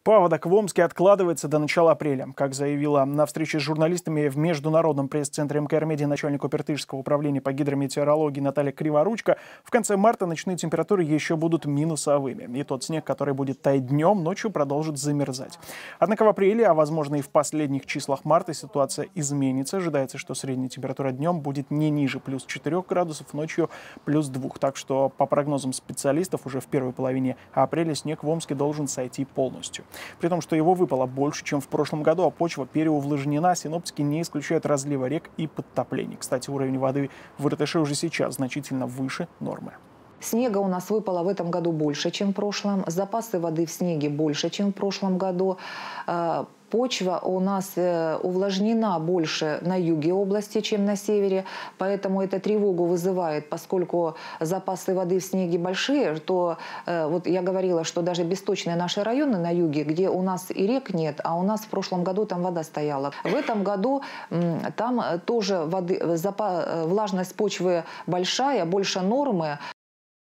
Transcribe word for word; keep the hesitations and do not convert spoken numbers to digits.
Паводок в Омске откладывается до начала апреля. Как заявила на встрече с журналистами в Международном пресс-центре МКР-Медиа начальник Упертышского управления по гидрометеорологии Наталья Криворучко, в конце марта ночные температуры еще будут минусовыми. И тот снег, который будет таять днем, ночью продолжит замерзать. Однако в апреле, а возможно и в последних числах марта, ситуация изменится. Ожидается, что средняя температура днем будет не ниже плюс четырёх градусов, ночью плюс двух. Так что, по прогнозам специалистов, уже в первой половине апреля снег в Омске должен сойти полностью. При том, что его выпало больше, чем в прошлом году, а почва переувлажнена, синоптики не исключают разлива рек и подтоплений. Кстати, уровень воды в Иртыше уже сейчас значительно выше нормы. Снега у нас выпало в этом году больше, чем в прошлом. Запасы воды в снеге больше, чем в прошлом году. Почва у нас увлажнена больше на юге области, чем на севере, поэтому это тревогу вызывает, поскольку запасы воды в снеге большие, то вот я говорила, что даже бесточные наши районы на юге, где у нас и рек нет, а у нас в прошлом году там вода стояла. В этом году там тоже воды, влажность почвы большая, больше нормы.